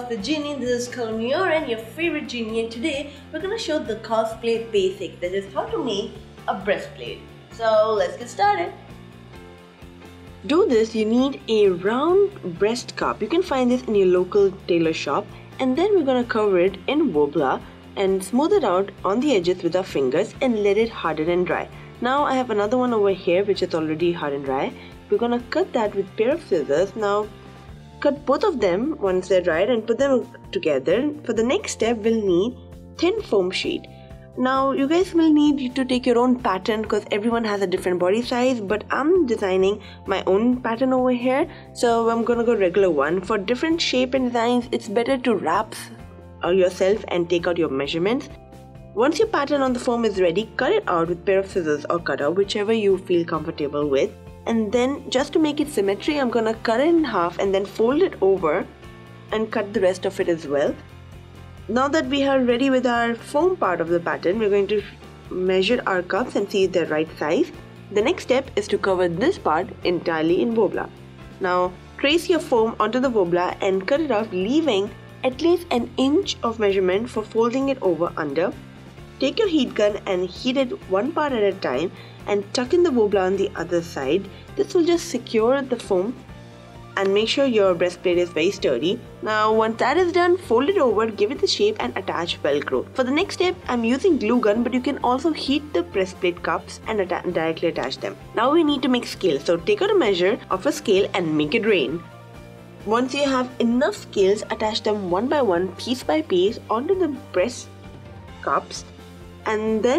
Cosplay Genie. This is Kalmior, your favorite genie, and today we're gonna show the cosplay basics, that is how to make a breastplate. So let's get started. To do this, you need a round breast cup. You can find this in your local tailor shop, and then we're gonna cover it in Worbla and smooth it out on the edges with our fingers and let it harden and dry. Now I have another one over here which is already hard and dry. We're gonna cut that with a pair of scissors. Now cut both of them once they're dried and put them together. For the next step, we'll need thin foam sheet. Now you guys will need to take your own pattern because everyone has a different body size, but I'm designing my own pattern over here, so I'm gonna go regular one. For different shape and designs, it's better to wrap yourself and take out your measurements. Once your pattern on the foam is ready, cut it out with a pair of scissors or cutter, whichever you feel comfortable with. And then just to make it symmetry, I'm gonna cut it in half and then fold it over and cut the rest of it as well. Now that we are ready with our foam part of the pattern, we're going to measure our cups and see if they're right size. The next step is to cover this part entirely in Worbla. Now trace your foam onto the Worbla and cut it off, leaving at least an inch of measurement for folding it over under. Take your heat gun and heat it one part at a time and tuck in the Worbla on the other side. This will just secure the foam and make sure your breastplate is very sturdy. Now once that is done, fold it over, give it the shape and attach Velcro. For the next step, I'm using glue gun, but you can also heat the breastplate cups and directly attach them. Now we need to make scales, so take out a measure of a scale and make it rain. Once you have enough scales, attach them one by one, piece by piece onto the breast cups, and then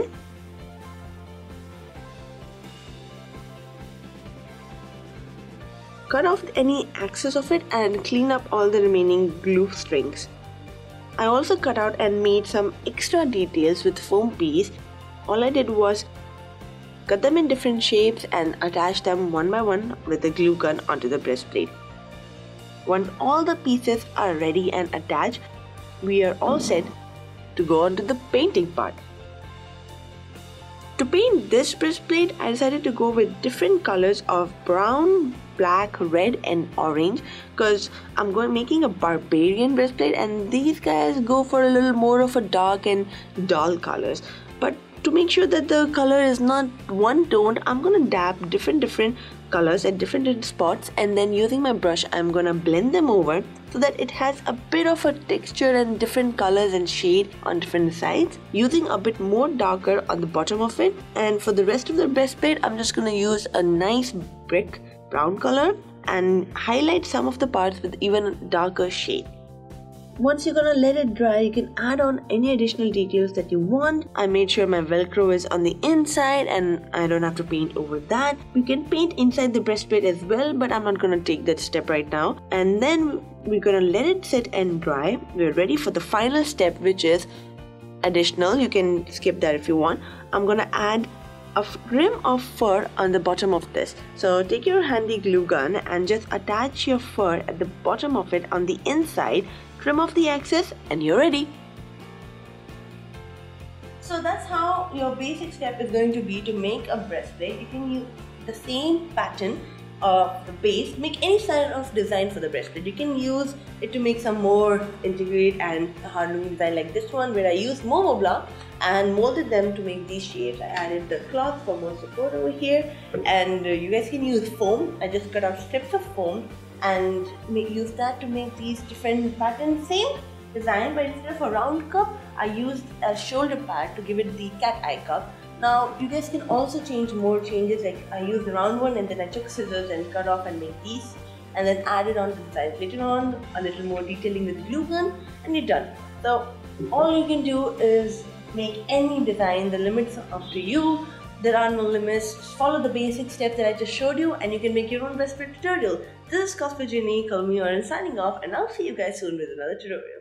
cut off any excess of it and clean up all the remaining glue strings. I also cut out and made some extra details with foam piece. All I did was cut them in different shapes and attach them one by one with the glue gun onto the breastplate. Once all the pieces are ready and attached, we are all set to go on to the painting part. To paint this breastplate, I decided to go with different colors of brown, black, red and orange because I'm making a barbarian breastplate, and these guys go for a little more of a dark and dull colors. But to make sure that the color is not one toned, I'm gonna dab different colors at different spots, and then using my brush I'm gonna blend them over so that it has a bit of a texture and different colors and shade on different sides, using a bit more darker on the bottom of it. And for the rest of the breastplate, I'm just gonna use a nice brick brown color and highlight some of the parts with even darker shade. Once you're gonna let it dry, you can add on any additional details that you want. I made sure my Velcro is on the inside and I don't have to paint over that. You can paint inside the breastplate as well, but I'm not gonna take that step right now. And then we're gonna let it sit and dry. We're ready for the final step, which is additional. You can skip that if you want. I'm gonna add a rim of fur on the bottom of this. So take your handy glue gun and just attach your fur at the bottom of it on the inside. Trim off the excess and you're ready. So that's how your basic step is going to be to make a breastplate. You can use the same pattern of the base, make any kind of design for the breastplate. You can use it to make some more intricate and hard-looking design like this one, where I used more Worbla and molded them to make these shapes. I added the cloth for more support over here, and you guys can use foam. I just cut out strips of foam and use that to make these different patterns. Same design, but instead of a round cup, I used a shoulder pad to give it the cat eye cup. Now you guys can also change more changes, like I used the round one and then I took scissors and cut off and made these, and then added on to the sides. Later on, a little more detailing with glue gun and you're done. So all you can do is make any design. The limits are up to you. There are no limits. Just follow the basic steps that I just showed you and you can make your own breastplate tutorial. This is Cosplay Genie, Kalmior, and signing off, and I'll see you guys soon with another tutorial.